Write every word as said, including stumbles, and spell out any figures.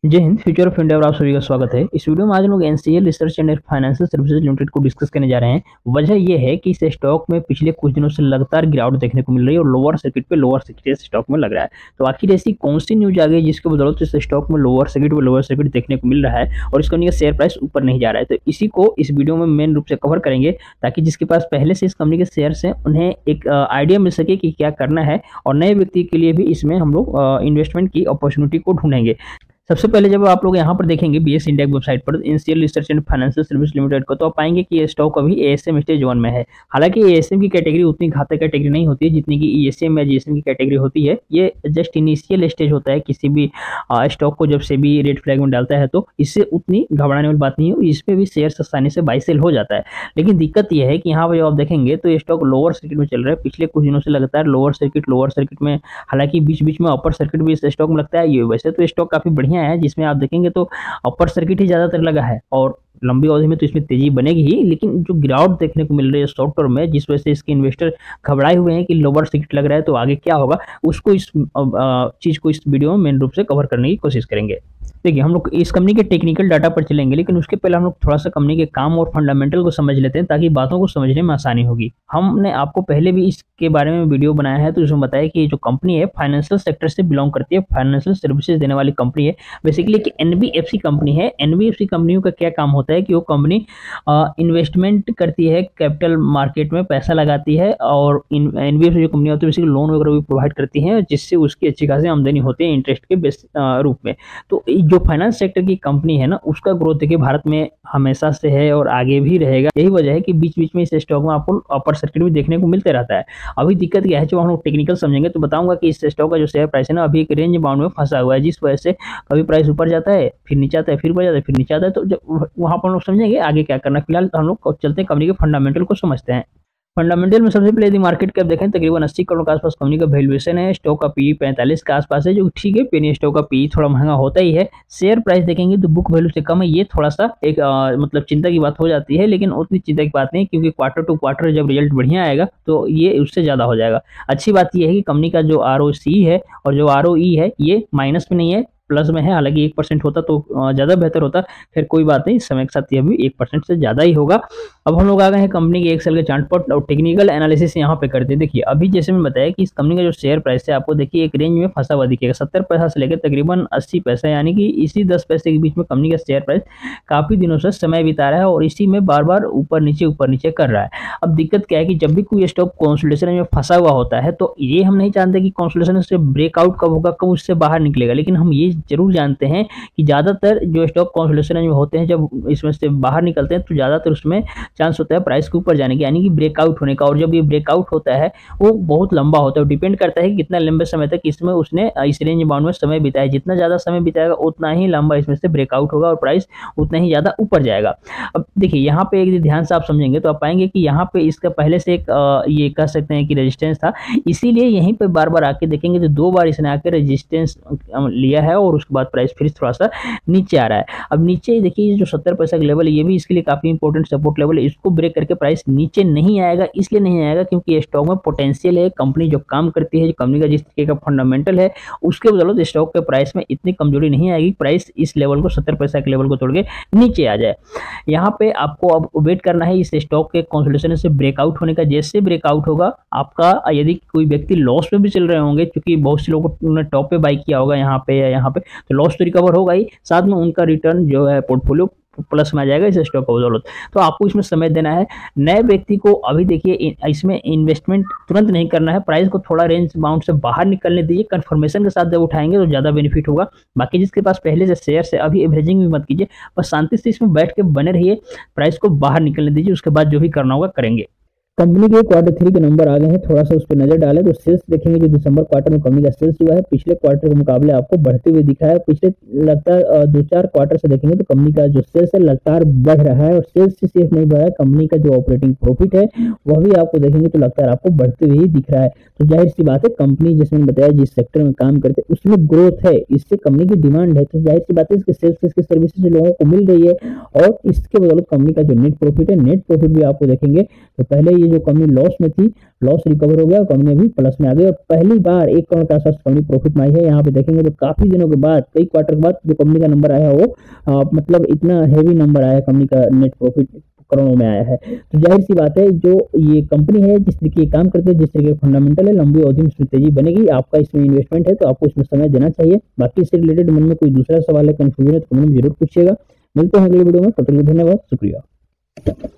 जय Hind. Future of India और आप सभी का स्वागत है। इस वीडियो में आज हम लोग NCL research and financial services limited को डिस्कस करने जा रहे हैं। वजह यह है कि इस स्टॉक में पिछले कुछ दिनों से लगातार गिरावट देखने को मिल रही है और लोअर सर्किट पे लोअर सर्किट इस स्टॉक में लग रहा है। तो आखिर ऐसी कौन सी न्यूज आ गई जिसके बदौलत इस स्टॉक में लोअर सर्किट पे लोअर सर्किट देखने को मिल रहा है और इस कंपनी का शेयर प्राइस ऊपर नहीं जा रहा है। तो इसी को इस वीडियो में मेन रूप से कवर करेंगे ताकि जिसके पास पहले से इस कंपनी के शेयर्स हैं उन्हें एक आइडिया मिल सके कि क्या करना है और नए व्यक्ति के लिए भी इसमें हम लोग इन्वेस्टमेंट की अपॉर्चुनिटी को ढूंढेंगे। सबसे पहले जब आप लोग यहाँ पर देखेंगे बीएस इंडिया वेबसाइट पर NCL research and financial service limited को, तो आप पाएंगे कि ये स्टॉक अभी एएसएम स्टेज वन में है। हालांकि एएसएम की कैटेगरी उतनी घातक कैटेगरी नहीं होती है जितनी कि ईएसएम या जीएसएम की कैटेगरी होती है। ये जस्ट इनिशियल स्टेज होता है किसी भी स्टॉक को जब से भी रेड फ्लैग में डालता है, तो इससे उतनी घबराने वाली बात नहीं है। इसमें भी शेयर आसानी से बाई सेल हो जाता है। लेकिन दिक्कत यह है कि यहाँ पर जब आप देखेंगे तो ये स्टॉक लोअर सर्किट में चल रहा है पिछले कुछ दिनों से लगातार लोअर सर्किट लोअर सर्किट में। हालांकि बीच बीच में अपर सर्किट भी इस स्टॉक में लगता है। ये वैसे तो स्टॉक काफी बढ़िया है, जिसमें आप देखेंगे तो अपर सर्किट ही ज्यादातर लगा है और लंबी अवधि में तो इसमें तेजी बनेगी ही। लेकिन जो गिरावट देखने को मिल रही है शॉर्ट टर्म में, जिस वजह से इसके इन्वेस्टर घबराए हुए हैं कि लोअर सर्किट लग रहा है तो आगे क्या होगा, उसको इस चीज को इस वीडियो में मेन रूप से कवर करने की कोशिश करेंगे। देखिए, हम लोग इस कंपनी के टेक्निकल डाटा पर चलेंगे, लेकिन उसके पहले हम लोग थोड़ा सा कंपनी के काम और फंडामेंटल को समझ लेते हैं ताकि बातों को समझने में आसानी होगी। हमने आपको पहले भी इसके बारे में वीडियो बनाया है, तो इसमें बताया कि जो कंपनी है फाइनेंशियल सेक्टर से बिलोंग करती है, फाइनेंशियल सर्विसेज देने वाली कंपनी है बेसिकली कि एनबीएफसी कंपनी है। एनबीएफसी कंपनियों का क्या काम होता है कि वो कंपनी इन्वेस्टमेंट करती है, कैपिटल मार्केट में पैसा लगाती है और एनबीएफसी जो कंपनी होती है बेसिकली लोन वगैरह भी प्रोवाइड करती है, जिससे उसकी अच्छी खासी आमदनी होती है इंटरेस्ट के बेस रूप में। तो जो फाइनेंस सेक्टर की कंपनी है ना, उसका ग्रोथ देखिए भारत में हमेशा से है और आगे भी रहेगा। यही वजह है कि बीच बीच में इस स्टॉक में आपको अपर सर्किट भी देखने को मिलते रहता है। अभी दिक्कत क्या है, जो हम लोग टेक्निकल समझेंगे तो बताऊंगा कि इस स्टॉक का जो शेयर प्राइस है ना, अभी एक रेंज बाउंड में फंसा हुआ है, जिस वजह से कभी प्राइस ऊपर जाता है, फिर नीचे आता है, फिर ऊपर जाता है, फिर नीचे आता है। तो जब वहां पर हम लोग समझेंगे आगे क्या करना। फिलहाल हम लोग चलते हैं कंपनी के फंडामेंटल को समझते हैं। फंडामेंटल में सबसे पहले यदि मार्केट कैप देखें, तकरीबन अस्सी करोड़ के आसपास कंपनी का वैल्यूएशन है। स्टॉक का पी पैंतालीस के आसपास है, जो ठीक है। पेनी स्टॉक का पी थोड़ा महंगा होता ही है। शेयर प्राइस देखेंगे तो बुक वैल्यू से कम है। ये थोड़ा सा एक आ, मतलब चिंता की बात हो जाती है, लेकिन उतनी चिंता की बात नहीं, क्योंकि क्वार्टर टू क्वार्टर जब रिजल्ट बढ़िया आएगा तो ये उससे ज्यादा हो जाएगा। अच्छी बात यह है कि कंपनी का जो आर ओ सी है और जो आर ओ ई है ये माइनस में नहीं है, प्लस में है। हालांकि एक परसेंट होता तो ज्यादा बेहतर होता, फिर कोई बात नहीं, समय के साथ ये भी एक परसेंट से ज्यादा ही होगा। अब हम लोग आ गए हैं कंपनी के एक साल के चार्ट पर और टेक्निकल एनालिसिस यहाँ पे करते हैं। देखिए, अभी जैसे मैं बताया कि इस कंपनी का जो शेयर प्राइस है आपको देखिए एक रेंज में फंसा हुआ दिखेगा, सत्तर पैसा से लेकर तकरीबन अस्सी पैसा, यानी कि इसी दस पैसे के बीच में कंपनी का शेयर प्राइस काफी दिनों से समय बिता रहा है और इसी में बार बार ऊपर नीचे ऊपर नीचे कर रहा है। अब दिक्कत क्या है कि जब भी कोई स्टॉक कंसोलिडेशन में फंसा हुआ होता है तो ये हम नहीं जानते कि कंसोलिडेशन से ब्रेकआउट कब होगा, कब उससे बाहर निकलेगा, लेकिन हम ये जरूर जानते हैं कि ज्यादातर जो स्टॉक कंसोलिडेशन में होते हैं जब इसमें से बाहर निकलते हैं तो ज्यादातर उसमें चांस होता है प्राइस के ऊपर जाने की, यानी कि ब्रेकआउट होने का। और जब ये ब्रेकआउट होता है वो बहुत लंबा होता है, डिपेंड करता है कि कितना लंबे समय तक इसमें उसने इस रेंज बाउंड में समय बिताया। जितना ज्यादा समय बिताएगा उतना ही लंबा इसमें से ब्रेकआउट होगा और प्राइस उतना ही ज्यादा ऊपर जाएगा। अब देखिए, यहाँ पे एक ध्यान से आप समझेंगे तो आप पाएंगे कि यहाँ पे इसका पहले से एक ये कह सकते हैं कि रेजिस्टेंस था, इसीलिए यहीं पे बार बार आके देखेंगे तो दो बार इसने आके रेजिस्टेंस लिया है और उसके बाद प्राइस फिर थोड़ा सा नीचे आ रहा है। अब नीचे देखिए जो सत्तर पैसा का लेवल है ये भी इसके लिए काफी इंपॉर्टेंट सपोर्ट लेवल है। इसको ब्रेक करके प्राइस नीचे नहीं आएगा, इसलिए नहीं आएगा क्योंकि स्टॉक में पोटेंशियल है। कंपनी जो काम करती है, जो कंपनी का जिस तरीके का फंडामेंटल है, उसके बदौलत स्टॉक के प्राइस में इतनी कमजोरी नहीं आएगी, प्राइस इस लेवल को सत्तर पैसा के लेवल को तोड़ के नीचे आ जाए। यहाँ पे आपको अब वेट करना है इस स्टॉक के कंसोलिडेशन से ब्रेकआउट होने का। जैसे ब्रेकआउट होगा आपका, यदि कोई व्यक्ति लॉस में भी चल रहे होंगे, क्योंकि बहुत से लोगों ने टॉप पे बाई किया होगा यहाँ पे या यहाँ पे, तो लॉस तो रिकवर होगा ही, साथ में उनका रिटर्न जो है पोर्टफोलियो प्लस में आ जाएगा इस स्टॉक का बदौलत। तो आपको इसमें समय देना है। नए व्यक्ति को अभी देखिए इसमें इन्वेस्टमेंट तुरंत नहीं करना है, प्राइस को थोड़ा रेंज बाउंड से बाहर निकलने दीजिए। कंफर्मेशन के साथ जब उठाएंगे तो ज्यादा बेनिफिट होगा। बाकी जिसके पास पहले से शेयर है अभी एवरेजिंग भी मत कीजिए, बस शांति से इसमें बैठ के बने रहिए, प्राइस को बाहर निकलने दीजिए, उसके बाद जो भी करना होगा करेंगे। कंपनी के क्वार्टर थ्री के नंबर आ गए हैं, थोड़ा सा उस पर नजर डालें तो सेल्स देखेंगे जो दिसंबर क्वार्टर में कंपनी का सेल्स हुआ है पिछले क्वार्टर के मुकाबले आपको बढ़ते हुए दिखा है। पिछले लगातार दो चार क्वार्टर से देखेंगे तो कंपनी का जो सेल्स है लगातार बढ़ रहा है और सेल्स से सिर्फ नहीं बढ़ रहा है, कंपनी का जो ऑपरेटिंग प्रॉफिट है वह भी आपको देखेंगे तो लगातार आपको बढ़ते हुए ही दिख रहा है। तो जाहिर सी बात है कंपनी जिसमें बताया जिस सेक्टर में काम करते हैं उसमें ग्रोथ है, इससे कंपनी की डिमांड है, तो जाहिर सी बात है इसके सेल्स इसके सर्विसेज लोगों को मिल रही है और इसके बदौलत कंपनी का जो नेट प्रॉफिट है, नेट प्रॉफिट भी आपको देखेंगे तो पहले ये जो कंपनी लॉस में थी, लॉस रिकवर हो गया और कंपनी अभी प्लस में आ गई और पहली बार एक करोड़ के आसपास कंपनी प्रॉफिट में आई है। यहाँ पे देखेंगे तो काफी दिनों के बाद, कई क्वार्टर के बाद जो कंपनी का नंबर आया है वो आ, मतलब इतना हैवी नंबर आया है, कंपनी का नेट प्रॉफिट करोड़ों में आया है। तो जाहिर सी बात है, जो ये कंपनी है जिस तरीके के काम करते हैं, जिस तरीके का फंडामेंटल है, लंबी अवधि में इसमें तेजी बनेगी। आपका इसमें इन्वेस्टमेंट है तो आपको इसमें समय देना चाहिए। बाकी इससे रिलेटेड मन में कोई दूसरा सवाल है, कंफ्यूजन है तो कमेंट में जरूर पूछिएगा। मिलते हैं अगले वीडियो में, तब तक के लिए धन्यवाद, शुक्रिया।